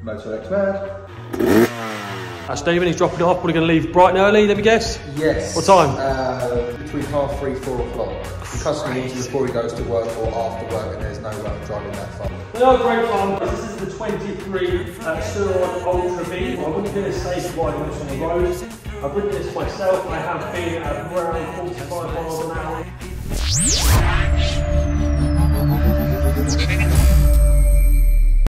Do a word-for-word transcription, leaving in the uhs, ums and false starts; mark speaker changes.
Speaker 1: Motor X Mad.
Speaker 2: Uh, Stephen, he's dropping it off. We're going to leave bright and early, let me guess?
Speaker 1: Yes.
Speaker 2: What time?
Speaker 1: Uh, between half three, four o'clock. The customer needs it before he goes to work or after work, and there's no way of driving that far.
Speaker 2: They are great fun. This is the twenty-three uh, Surron Ultra V. I wouldn't be as safe riding this on the road. I've ridden this myself. I have been at around forty-five miles an hour.